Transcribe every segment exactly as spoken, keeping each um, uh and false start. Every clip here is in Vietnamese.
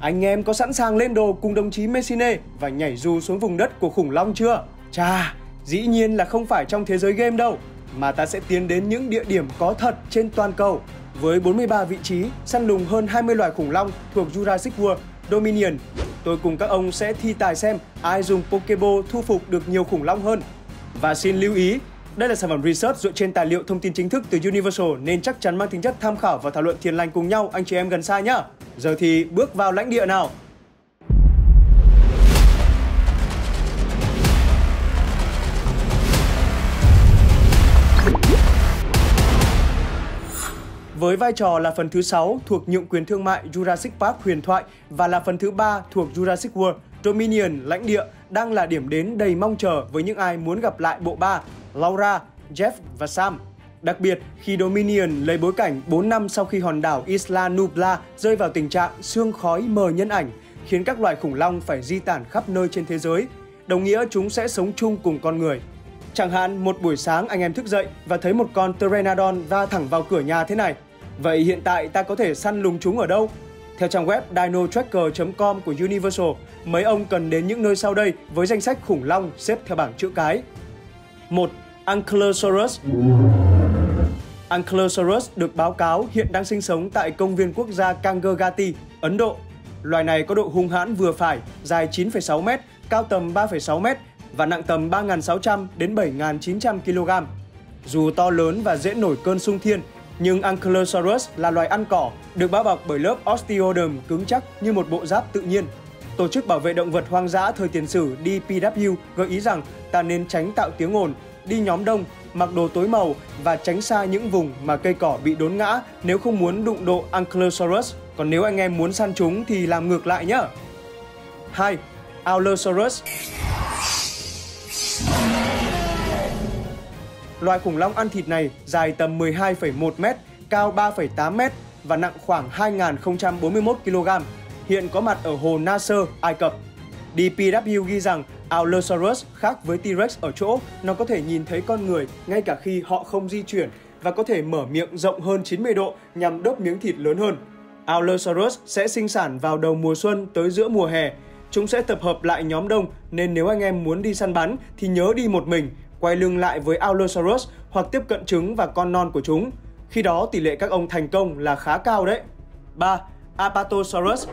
Anh em có sẵn sàng lên đồ cùng đồng chí Messine và nhảy dù xuống vùng đất của khủng long chưa? Chà, dĩ nhiên là không phải trong thế giới game đâu, mà ta sẽ tiến đến những địa điểm có thật trên toàn cầu. Với bốn mươi ba vị trí, săn lùng hơn hai mươi loài khủng long thuộc Jurassic World Dominion. Tôi cùng các ông sẽ thi tài xem ai dùng Pokeball thu phục được nhiều khủng long hơn. Và xin lưu ý, đây là sản phẩm research dựa trên tài liệu thông tin chính thức từ Universal nên chắc chắn mang tính chất tham khảo và thảo luận thiền lành cùng nhau anh chị em gần xa nhá. Giờ thì bước vào lãnh địa nào. Với vai trò là phần thứ sáu thuộc nhượng quyền thương mại Jurassic Park huyền thoại và là phần thứ ba thuộc Jurassic World Dominion lãnh địa đang là điểm đến đầy mong chờ với những ai muốn gặp lại bộ ba Laura, Jeff và Sam. Đặc biệt khi Dominion lấy bối cảnh bốn năm sau khi hòn đảo Isla Nublar rơi vào tình trạng sương khói mờ nhân ảnh, khiến các loài khủng long phải di tản khắp nơi trên thế giới, đồng nghĩa chúng sẽ sống chung cùng con người. Chẳng hạn một buổi sáng anh em thức dậy và thấy một con Pteranodon va thẳng vào cửa nhà thế này. Vậy hiện tại ta có thể săn lùng chúng ở đâu? Theo trang web dino tracker chấm com của Universal, mấy ông cần đến những nơi sau đây với danh sách khủng long xếp theo bảng chữ cái. một. Ankylosaurus. Ankylosaurus được báo cáo hiện đang sinh sống tại công viên quốc gia Kangargati, Ấn Độ. Loài này có độ hung hãn vừa phải, dài chín phẩy sáu mét, cao tầm ba phẩy sáu mét và nặng tầm ba nghìn sáu trăm đến bảy nghìn chín trăm ki lô gam. Dù to lớn và dễ nổi cơn xung thiên, nhưng Ankylosaurus là loài ăn cỏ, được bao bọc bởi lớp osteoderm cứng chắc như một bộ giáp tự nhiên. Tổ chức Bảo vệ Động vật Hoang dã thời tiền sử D P W gợi ý rằng ta nên tránh tạo tiếng ồn, đi nhóm đông, mặc đồ tối màu và tránh xa những vùng mà cây cỏ bị đốn ngã nếu không muốn đụng độ Ankylosaurus. Còn nếu anh em muốn săn chúng thì làm ngược lại nhé. hai. Allosaurus. Loài khủng long ăn thịt này dài tầm mười hai phẩy một mét, cao ba phẩy tám mét và nặng khoảng hai nghìn không trăm bốn mươi mốt ki lô gam. Hiện có mặt ở hồ Nasser, Ai Cập. D P W ghi rằng Allosaurus khác với T-Rex ở chỗ nó có thể nhìn thấy con người ngay cả khi họ không di chuyển và có thể mở miệng rộng hơn chín mươi độ nhằm đớp miếng thịt lớn hơn. Allosaurus sẽ sinh sản vào đầu mùa xuân tới giữa mùa hè. Chúng sẽ tập hợp lại nhóm đông nên nếu anh em muốn đi săn bắn thì nhớ đi một mình, quay lưng lại với Allosaurus hoặc tiếp cận trứng và con non của chúng. Khi đó tỷ lệ các ông thành công là khá cao đấy. ba. Apatosaurus.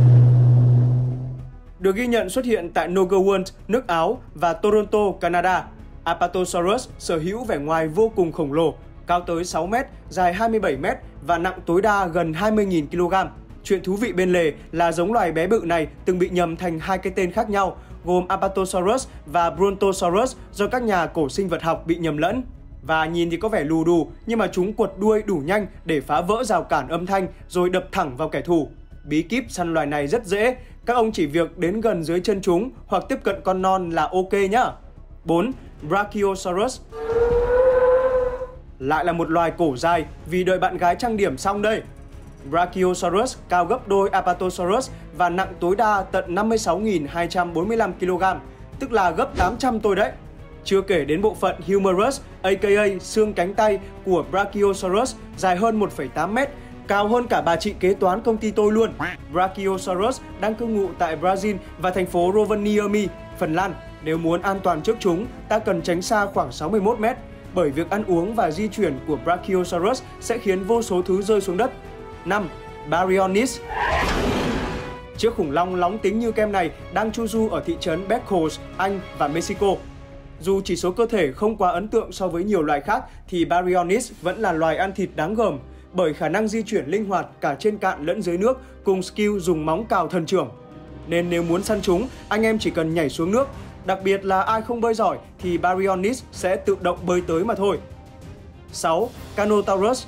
Được ghi nhận xuất hiện tại Nogoland, nước Áo và Toronto, Canada. Apatosaurus sở hữu vẻ ngoài vô cùng khổng lồ, cao tới sáu mét, dài hai mươi bảy mét và nặng tối đa gần hai mươi nghìn ki lô gam. Chuyện thú vị bên lề là giống loài bé bự này từng bị nhầm thành hai cái tên khác nhau, gồm Apatosaurus và Brontosaurus do các nhà cổ sinh vật học bị nhầm lẫn. Và nhìn thì có vẻ lù đù, nhưng mà chúng quật đuôi đủ nhanh để phá vỡ rào cản âm thanh rồi đập thẳng vào kẻ thù. Bí kíp săn loài này rất dễ, các ông chỉ việc đến gần dưới chân chúng hoặc tiếp cận con non là ok nhá. bốn. Brachiosaurus. Lại là một loài cổ dài vì đợi bạn gái trang điểm xong đây. Brachiosaurus cao gấp đôi Apatosaurus và nặng tối đa tận năm mươi sáu nghìn hai trăm bốn mươi lăm ki lô gam, tức là gấp tám trăm tôi đấy. Chưa kể đến bộ phận humerus, aka xương cánh tay của Brachiosaurus dài hơn một phẩy tám mét, cao hơn cả bà chị kế toán công ty tôi luôn. Brachiosaurus đang cư ngụ tại Brazil và thành phố Rovaniemi, Phần Lan. Nếu muốn an toàn trước chúng, ta cần tránh xa khoảng sáu mươi mốt mét, bởi việc ăn uống và di chuyển của Brachiosaurus sẽ khiến vô số thứ rơi xuống đất. năm. Baryonyx. Chiếc khủng long lóng tính như kem này đang chu du ở thị trấn Beccles, Anh và Mexico. Dù chỉ số cơ thể không quá ấn tượng so với nhiều loài khác thì Baryonyx vẫn là loài ăn thịt đáng gờm bởi khả năng di chuyển linh hoạt cả trên cạn lẫn dưới nước cùng skill dùng móng cào thần trưởng. Nên nếu muốn săn chúng, anh em chỉ cần nhảy xuống nước. Đặc biệt là ai không bơi giỏi thì Baryonyx sẽ tự động bơi tới mà thôi. sáu. Carnotaurus.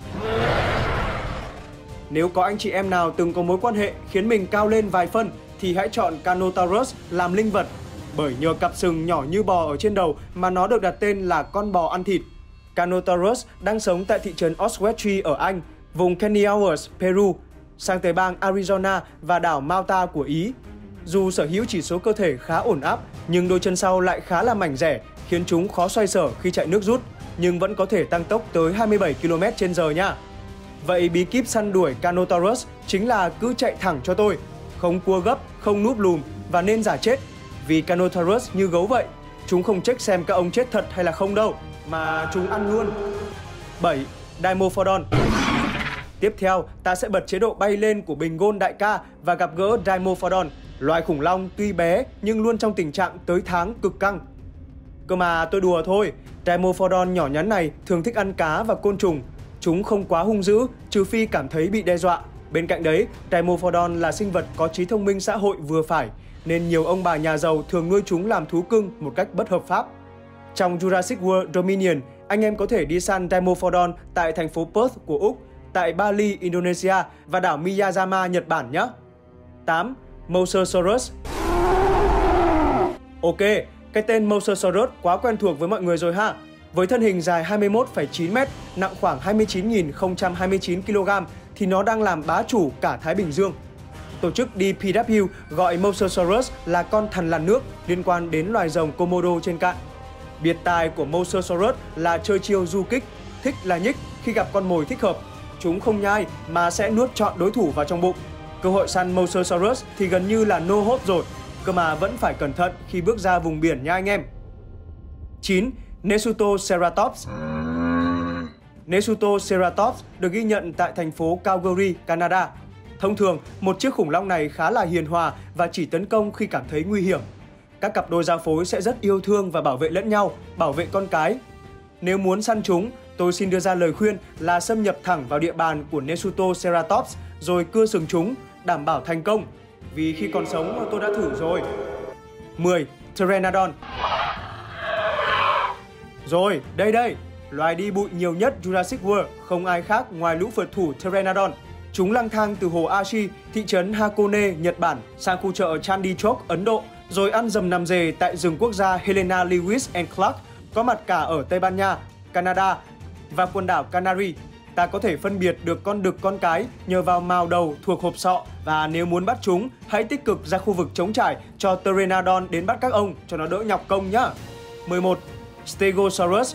Nếu có anh chị em nào từng có mối quan hệ khiến mình cao lên vài phân thì hãy chọn Carnotaurus làm linh vật, bởi nhờ cặp sừng nhỏ như bò ở trên đầu mà nó được đặt tên là con bò ăn thịt. Carnotaurus đang sống tại thị trấn Oswestry ở Anh, vùng Kennewick, Peru, sang tới bang Arizona và đảo Malta của Ý. Dù sở hữu chỉ số cơ thể khá ổn áp, nhưng đôi chân sau lại khá là mảnh rẻ, khiến chúng khó xoay sở khi chạy nước rút, nhưng vẫn có thể tăng tốc tới hai mươi bảy ki lô mét trên giờ nha. Vậy bí kíp săn đuổi Carnotaurus chính là cứ chạy thẳng cho tôi. không cua gấp, không núp lùm và nên giả chết. Vì Carnotaurus như gấu vậy, chúng không check xem các ông chết thật hay là không đâu, mà chúng ăn luôn. bảy. Dimorphodon. Tiếp theo, ta sẽ bật chế độ bay lên của bình gôn đại ca và gặp gỡ Dimorphodon, loài khủng long tuy bé nhưng luôn trong tình trạng tới tháng cực căng. Cơ mà tôi đùa thôi, Dimorphodon nhỏ nhắn này thường thích ăn cá và côn trùng. Chúng không quá hung dữ, trừ phi cảm thấy bị đe dọa. Bên cạnh đấy, Dimorphodon là sinh vật có trí thông minh xã hội vừa phải, nên nhiều ông bà nhà giàu thường nuôi chúng làm thú cưng một cách bất hợp pháp. Trong Jurassic World Dominion, anh em có thể đi săn Dimorphodon tại thành phố Perth của Úc, tại Bali, Indonesia và đảo Miyazama, Nhật Bản nhé. tám. Mosasaurus. Ok, cái tên Mosasaurus quá quen thuộc với mọi người rồi ha. Với thân hình dài hai mươi mốt phẩy chín mét, nặng khoảng hai mươi chín nghìn không trăm hai mươi chín ki lô gam thì nó đang làm bá chủ cả Thái Bình Dương. Tổ chức D P W gọi Mosasaurus là con thằn lằn nước liên quan đến loài rồng Komodo trên cạn. Biệt tài của Mosasaurus là chơi chiêu du kích, thích là nhích khi gặp con mồi thích hợp. Chúng không nhai mà sẽ nuốt trọn đối thủ vào trong bụng. Cơ hội săn Mosasaurus thì gần như là no hope rồi, cơ mà vẫn phải cẩn thận khi bước ra vùng biển nha anh em. chín. Nesutoceratops. Nesutoceratops được ghi nhận tại thành phố Calgary, Canada. Thông thường, một chiếc khủng long này khá là hiền hòa và chỉ tấn công khi cảm thấy nguy hiểm. Các cặp đôi giao phối sẽ rất yêu thương và bảo vệ lẫn nhau, bảo vệ con cái. Nếu muốn săn chúng, tôi xin đưa ra lời khuyên là xâm nhập thẳng vào địa bàn của Nesutoceratops rồi cưa sừng chúng, đảm bảo thành công. Vì khi còn sống tôi đã thử rồi. mười. Pteranodon. Rồi, đây đây, loài đi bụi nhiều nhất Jurassic World không ai khác ngoài lũ phượt thủ Pteranodon. Chúng lang thang từ hồ Aichi, thị trấn Hakone, Nhật Bản sang khu chợ Chandichok, Ấn Độ, rồi ăn dầm nằm rề tại rừng quốc gia Helena Lewis and Clark, có mặt cả ở Tây Ban Nha, Canada và quần đảo Canary. Ta có thể phân biệt được con đực con cái nhờ vào mào đầu thuộc hộp sọ, và nếu muốn bắt chúng, hãy tích cực ra khu vực trống trải cho Pteranodon đến bắt các ông cho nó đỡ nhọc công nhá. mười một. Stegosaurus.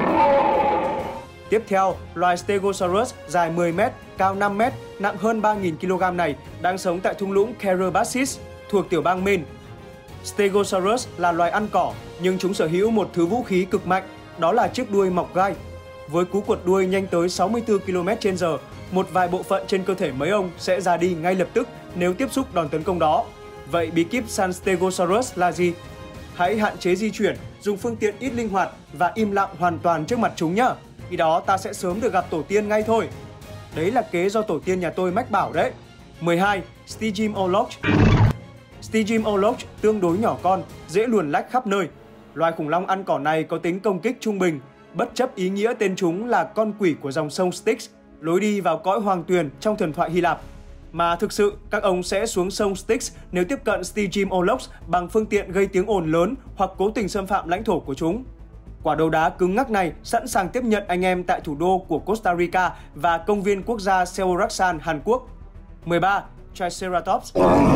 Tiếp theo, loài Stegosaurus dài mười mét, cao năm mét, nặng hơn ba nghìn ki lô gam này đang sống tại thung lũng Calabasas thuộc tiểu bang Maine. Stegosaurus là loài ăn cỏ, nhưng chúng sở hữu một thứ vũ khí cực mạnh, đó là chiếc đuôi mọc gai. Với cú quật đuôi nhanh tới sáu mươi tư ki lô mét trên giờ, một vài bộ phận trên cơ thể mấy ông sẽ ra đi ngay lập tức nếu tiếp xúc đòn tấn công đó. Vậy bí kíp săn Stegosaurus là gì? Hãy hạn chế di chuyển, dùng phương tiện ít linh hoạt và im lặng hoàn toàn trước mặt chúng nhá. Khi đó ta sẽ sớm được gặp tổ tiên ngay thôi. Đấy là kế do tổ tiên nhà tôi mách bảo đấy. mười hai. Stygimoloch. Stygimoloch tương đối nhỏ con, dễ luồn lách khắp nơi. Loài khủng long ăn cỏ này có tính công kích trung bình, bất chấp ý nghĩa tên chúng là con quỷ của dòng sông Styx, lối đi vào cõi hoàng tuyền trong thần thoại Hy Lạp. Mà thực sự, các ông sẽ xuống sông Styx nếu tiếp cận Stygimoloch bằng phương tiện gây tiếng ồn lớn hoặc cố tình xâm phạm lãnh thổ của chúng. Quả đầu đá cứng ngắc này sẵn sàng tiếp nhận anh em tại thủ đô của Costa Rica và công viên quốc gia Seoraksan, Hàn Quốc. mười ba. Triceratops.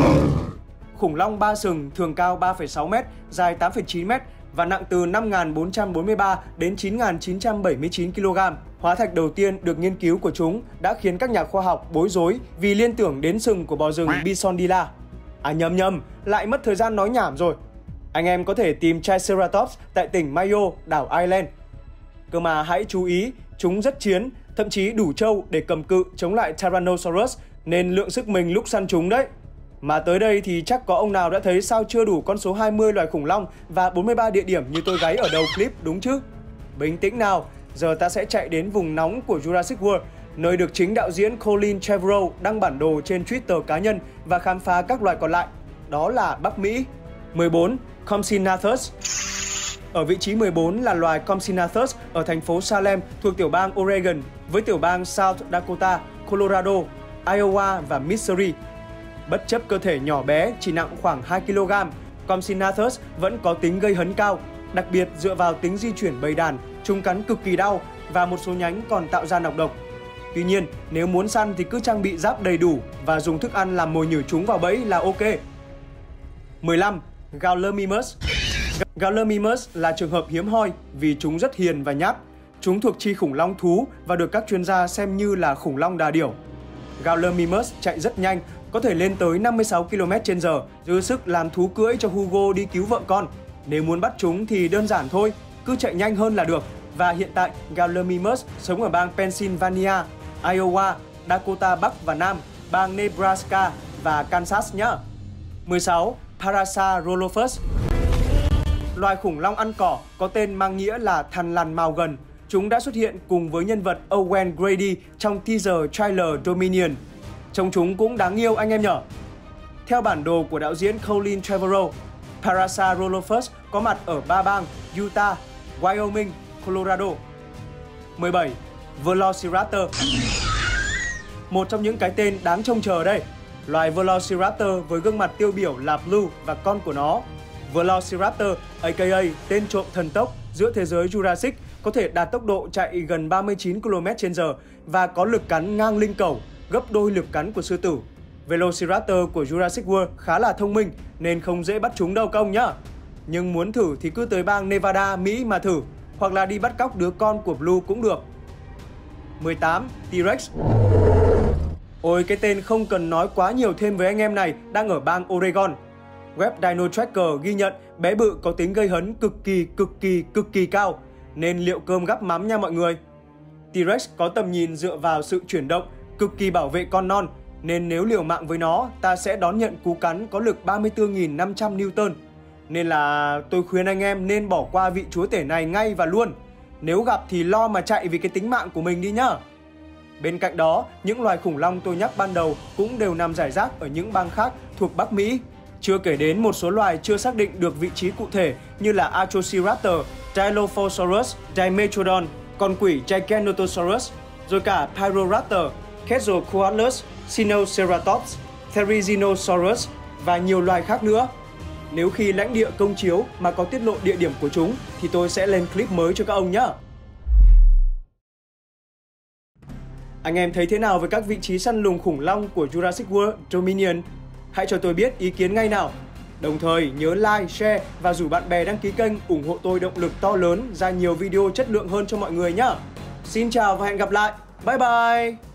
Khủng long ba sừng thường cao ba phẩy sáu mét, dài tám phẩy chín mét và nặng từ năm nghìn bốn trăm bốn mươi ba đến chín nghìn chín trăm bảy mươi chín ki lô gam. Hóa thạch đầu tiên được nghiên cứu của chúng đã khiến các nhà khoa học bối rối vì liên tưởng đến sừng của bò rừng Bisonilla. À nhầm nhầm, lại mất thời gian nói nhảm rồi. Anh em có thể tìm Triceratops tại tỉnh Mayo, đảo Ireland. Cơ mà hãy chú ý, chúng rất chiến, thậm chí đủ trâu để cầm cự chống lại Tyrannosaurus, nên lượng sức mình lúc săn chúng đấy. Mà tới đây thì chắc có ông nào đã thấy sao chưa đủ con số hai mươi loài khủng long và bốn mươi ba địa điểm như tôi gáy ở đầu clip đúng chứ? Bình tĩnh nào, giờ ta sẽ chạy đến vùng nóng của Jurassic World, nơi được chính đạo diễn Colin Trevorrow đăng bản đồ trên Twitter cá nhân và khám phá các loài còn lại. Đó là Bắc Mỹ. mười bốn. Compsognathus. Ở vị trí mười bốn là loài Compsognathus ở thành phố Salem thuộc tiểu bang Oregon với tiểu bang South Dakota, Colorado, Iowa và Missouri. Bất chấp cơ thể nhỏ bé chỉ nặng khoảng hai ki lô gam, Compsognathus vẫn có tính gây hấn cao, đặc biệt dựa vào tính di chuyển bầy đàn, chúng cắn cực kỳ đau và một số nhánh còn tạo ra nọc độc. Tuy nhiên, nếu muốn săn thì cứ trang bị giáp đầy đủ và dùng thức ăn làm mồi nhử chúng vào bẫy là ok. mười lăm. Gallimimus. Gallimimus là trường hợp hiếm hoi vì chúng rất hiền và nhát. Chúng thuộc chi khủng long thú và được các chuyên gia xem như là khủng long đà điểu. Gallimimus chạy rất nhanh, có thể lên tới năm mươi sáu ki lô mét trên giờ, dư sức làm thú cưỡi cho Hugo đi cứu vợ con. Nếu muốn bắt chúng thì đơn giản thôi, cứ chạy nhanh hơn là được. Và hiện tại, Gallimimus sống ở bang Pennsylvania, Iowa, Dakota Bắc và Nam, bang Nebraska và Kansas nhé. mười sáu. Parasaurolophus. Loài khủng long ăn cỏ có tên mang nghĩa là thằn lằn mào gần. Chúng đã xuất hiện cùng với nhân vật Owen Grady trong teaser trailer Dominion. Trông chúng cũng đáng yêu anh em nhở. Theo bản đồ của đạo diễn Colin Trevorrow, Parasaurolophus có mặt ở ba bang Utah, Wyoming, Colorado. mười bảy. Velociraptor. Một trong những cái tên đáng trông chờ đây. Loài Velociraptor với gương mặt tiêu biểu là Blue và con của nó. Velociraptor, aka tên trộm thần tốc giữa thế giới Jurassic, có thể đạt tốc độ chạy gần ba mươi chín ki lô mét trên giờ và có lực cắn ngang linh cẩu, gấp đôi lực cắn của sư tử. Velociraptor của Jurassic World khá là thông minh nên không dễ bắt chúng đâu công nhá. Nhưng muốn thử thì cứ tới bang Nevada, Mỹ mà thử, hoặc là đi bắt cóc đứa con của Blue cũng được. mười tám. T-Rex. Ôi, cái tên không cần nói quá nhiều thêm với anh em này đang ở bang Oregon. Web Dino Tracker ghi nhận bé bự có tính gây hấn cực kỳ cực kỳ cực kỳ cao, nên liệu cơm gắp mắm nha mọi người. T-Rex có tầm nhìn dựa vào sự chuyển động, cực kỳ bảo vệ con non, nên nếu liều mạng với nó, ta sẽ đón nhận cú cắn có lực ba mươi tư nghìn năm trăm Newton. Nên là tôi khuyên anh em nên bỏ qua vị chúa tể này ngay và luôn. Nếu gặp thì lo mà chạy vì cái tính mạng của mình đi nhá. Bên cạnh đó, những loài khủng long tôi nhắc ban đầu cũng đều nằm rải rác ở những bang khác thuộc Bắc Mỹ. Chưa kể đến một số loài chưa xác định được vị trí cụ thể như là Archosaurus, Dilophosaurus, Dimetrodon, con quỷ Giganotosaurus, rồi cả Pyroraptor, Quetzalcoatlus, Sinoceratops, Therizinosaurus và nhiều loài khác nữa. Nếu khi lãnh địa công chiếu mà có tiết lộ địa điểm của chúng thì tôi sẽ lên clip mới cho các ông nhé. Anh em thấy thế nào về các vị trí săn lùng khủng long của Jurassic World Dominion? Hãy cho tôi biết ý kiến ngay nào. Đồng thời nhớ like, share và rủ bạn bè đăng ký kênh ủng hộ tôi động lực to lớn ra nhiều video chất lượng hơn cho mọi người nhé. Xin chào và hẹn gặp lại. Bye bye!